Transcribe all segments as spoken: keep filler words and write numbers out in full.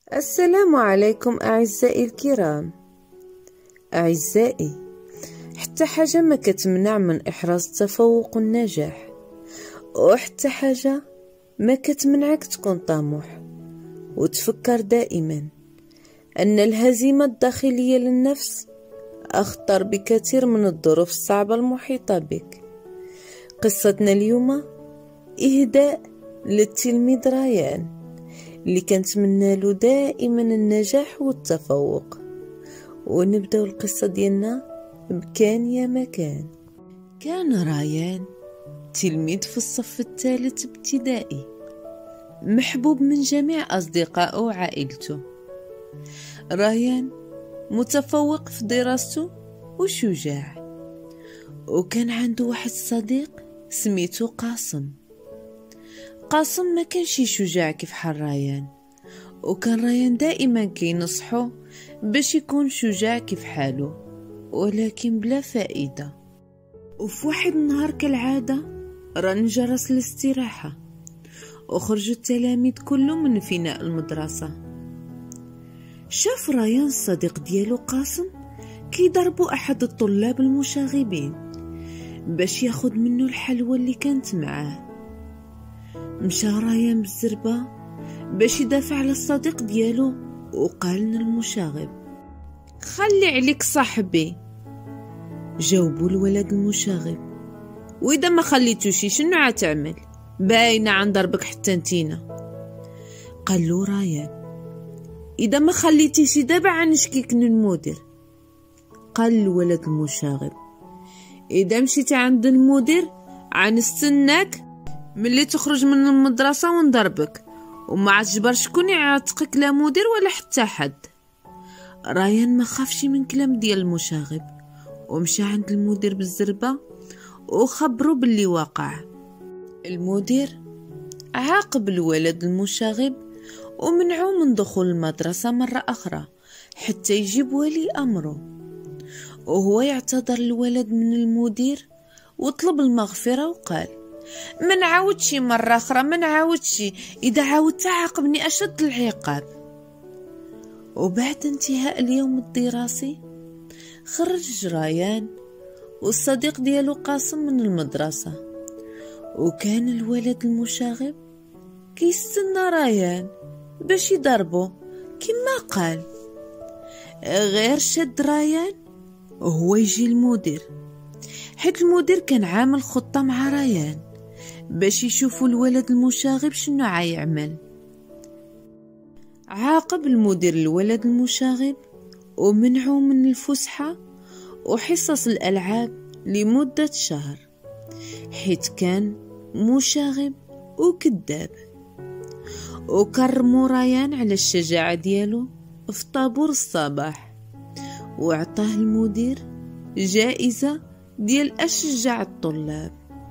السلام عليكم أعزائي الكرام. أعزائي، حتى حاجة ما كتمنع من إحراز التفوق والنجاح، وحتى حاجة ما كتمنعك تكون طموح وتفكر دائما أن الهزيمة الداخلية للنفس أخطر بكثير من الظروف الصعبة المحيطة بك. قصتنا اليوم إهداء للتلميذ ريان اللي كنتمنى له دائما النجاح والتفوق. ونبداو القصة ديالنا بكان يا مكان. كان ريان تلميذ في الصف الثالث ابتدائي، محبوب من جميع أصدقائه وعائلته. ريان متفوق في دراسته وشجاع، وكان عنده واحد الصديق سميتو قاسم. قاسم ما كانش شجاع كيف حال ريان، وكان ريان دائما كينصحو باش يكون شجاع كيف حاله، ولكن بلا فائدة. وفي واحد النهار كالعادة رن جرس الاستراحة، وخرجوا التلاميذ كلهم من فناء المدرسة. شاف ريان الصديق ديالو قاسم كيضربوا أحد الطلاب المشاغبين باش ياخد منه الحلوى اللي كانت معاه. مشى ريان بالزربة باش يدافع على الصديق ديالو، وقال للمشاغب: خلي عليك صاحبي. جاوبوا الولد المشاغب: واذا ما خليتوشي شنو عتعمل؟ باينه عن ضربك حتى نتينا. قال له ريان: اذا ما خليتيشي دابا عنشكيك للمدير. قال الولد المشاغب: اذا مشيتي عند المدير عنستناك ملي تخرج من المدرسة ونضربك، وما عتجبر شكون يعتقك، لا مدير ولا حتى حد. ريان ما خافش من كلام ديال المشاغب، ومشى عند المدير بالزربة وخبرو باللي واقع. المدير عاقب الولد المشاغب ومنعو من دخول المدرسة مرة أخرى حتى يجيب ولي أمره. وهو يعتذر الولد من المدير وطلب المغفرة وقال: من عاودشي مرة أخرى، من عاودشي، إذا عاودت عاقبني أشد العقاب. وبعد انتهاء اليوم الدراسي خرج ريان والصديق ديالو قاسم من المدرسة، وكان الولد المشاغب كيستنى ريان باش يضربه كما قال. غير شد ريان وهو يجي المدير، حيت المدير كان عامل خطة مع ريان باش يشوفوا الولد المشاغب شنو عيعمل. عاقب المدير الولد المشاغب ومنعه من الفسحة وحصص الألعاب لمدة شهر، حيت كان مشاغب وكذاب. وكرموا ريان على الشجاعة ديالو في طابور الصباح، وعطاه المدير جائزة ديال أشجع الطلاب.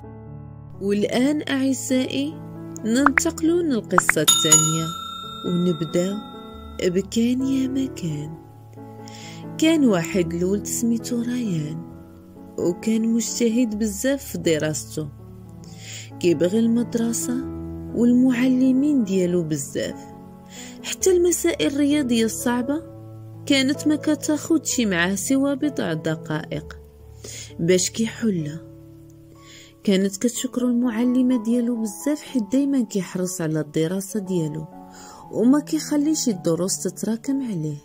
والآن أعزائي ننتقلوا للقصة الثانية، ونبدأ بكان يا مكان. كان واحد الولد سميتو ريان، وكان مجتهد بزاف في دراسته، كيبغي المدرسة والمعلمين ديالو بزاف، حتى المسائل الرياضية الصعبة كانت ما كتاخدش معاه سوى بضع دقائق باش كيحلها. كانت كتشكرو المعلمة ديالو بزاف، حيت دايما كيحرص على الدراسة ديالو وما كيخليش الدروس تتراكم عليه.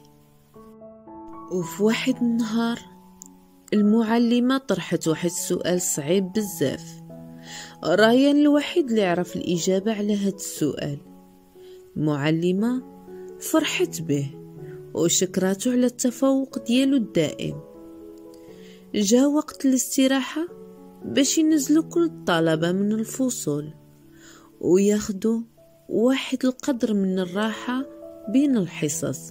وفي واحد النهار المعلمة طرحت واحد السؤال صعيب بزاف. ريان الوحيد اللي عرف الإجابة على هاد السؤال. المعلمة فرحت به وشكراتو على التفوق ديالو الدائم. جا وقت الاستراحة باش ينزلوا كل الطلبة من الفصول وياخدوا واحد القدر من الراحة بين الحصص،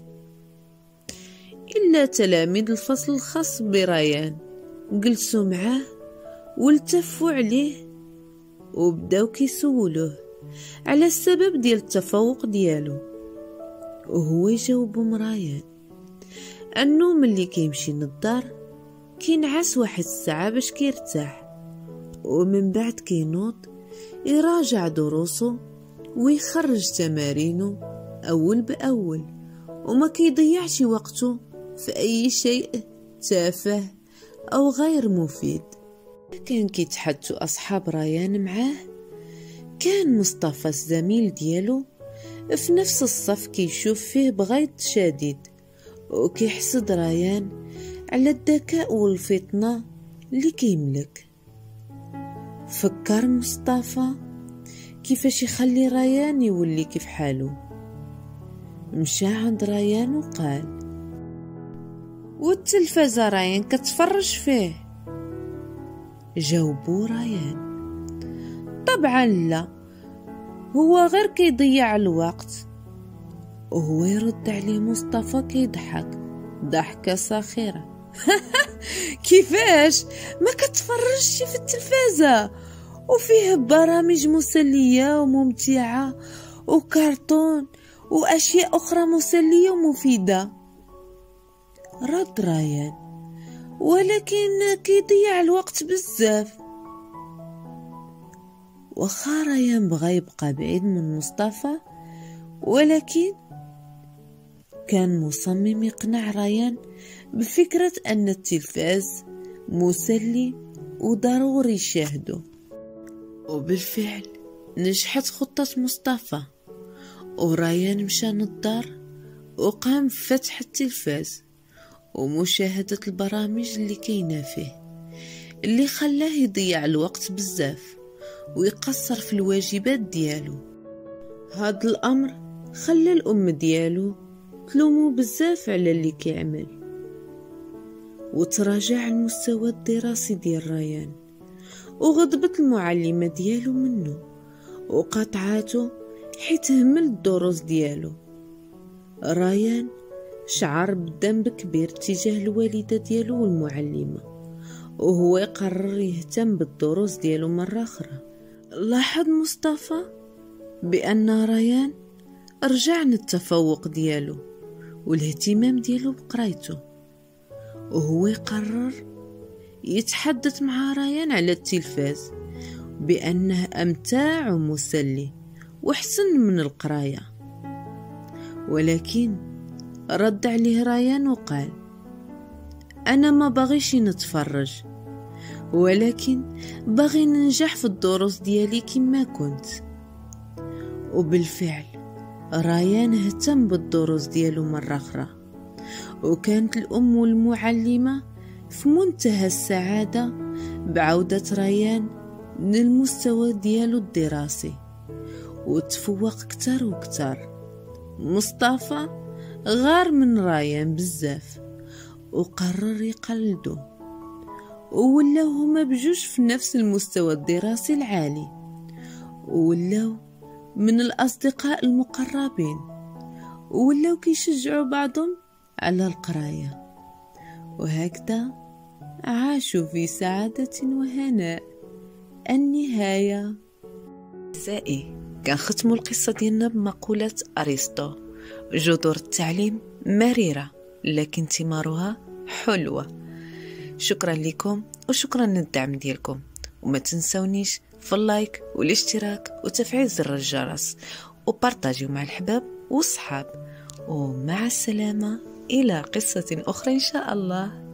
إلا تلاميذ الفصل الخاص بريان جلسوا معاه والتفوا عليه وبداو كيسولوه على السبب ديال التفوق ديالو. وهو يجاوبهم ريان أنه ملي كيمشي للدار كينعس واحد الساعة باش كيرتاح، ومن بعد كينوض يراجع دروسه ويخرج تمارينه أول بأول وما كيضيعش وقته في أي شيء تافه أو غير مفيد. كان كيتحدثوا أصحاب ريان معاه، كان مصطفى الزميل ديالو في نفس الصف كيشوف فيه بغيض شديد، وكيحسد ريان على الذكاء والفطنة اللي كيملك. فكر مصطفى كيفاش يخلي ريان يولي كيف حالو. مشى عند ريان وقال: والتلفازة ريان كتفرج فيه؟ جاوبو ريان: طبعا لا، هو غير كيضيع الوقت. وهو يرد عليه مصطفى كيضحك ضحكة ساخرة: كيفاش ما كتفرجش في التلفازة؟ وفيه برامج مسلية وممتعة وكرتون وأشياء أخرى مسلية ومفيدة. رد ريان: ولكن كيضيع الوقت بزاف. وخا ريان بغا يبقى بعيد من مصطفى، ولكن كان مصمم يقنع ريان بفكرة أن التلفاز مسلي وضروري يشاهده. وبالفعل نجحت خطة مصطفى، وريان مشى للدار وقام بفتح التلفاز ومشاهدة البرامج اللي كاينه فيه، اللي خلاه يضيع الوقت بزاف ويقصر في الواجبات ديالو. هاد الأمر خلى الأم ديالو تلومو بزاف على اللي كيعمل، وتراجع المستوى الدراسي ديال ريان، وغضبت المعلمة ديالو منه وقاطعاتو حيت همل الدروس ديالو. ريان شعر بالذنب كبير تجاه الوالدة ديالو والمعلمة، وهو يقرر يهتم بالدروس ديالو مرة أخرى. لاحظ مصطفى بأن ريان رجع للتفوق ديالو والاهتمام ديالو بقرايته، وهو يقرر يتحدث مع ريان على التلفاز بأنه أمتع ومسلي وحسن من القراية. ولكن رد عليه ريان وقال: أنا ما باغيش نتفرج، ولكن باغي ننجح في الدروس ديالي كما كنت. وبالفعل ريان اهتم بالدروس ديالو مرة أخرى، وكانت الأم والمعلمة في منتهى السعادة بعودة ريان للمستوى ديالو الدراسي، وتفوق كتر وكتر. مصطفى غار من ريان بزاف وقرر يقلدو، وولاو هما بجوج في نفس المستوى الدراسي العالي، وولاو من الأصدقاء المقربين، وولاو كيشجعوا بعضهم على القراية. وهكذا عاشوا في سعادة وهناء. النهاية. أعزائي، كنختموا القصة ديالنا بمقولة أرسطو: جذور التعليم مريرة لكن ثمارها حلوة. شكرا لكم وشكرا للدعم ديالكم، وما تنسونيش في اللايك والاشتراك وتفعيل زر الجرس وبارطاجيو مع الحباب والصحاب. ومع السلامة إلى قصة أخرى إن شاء الله.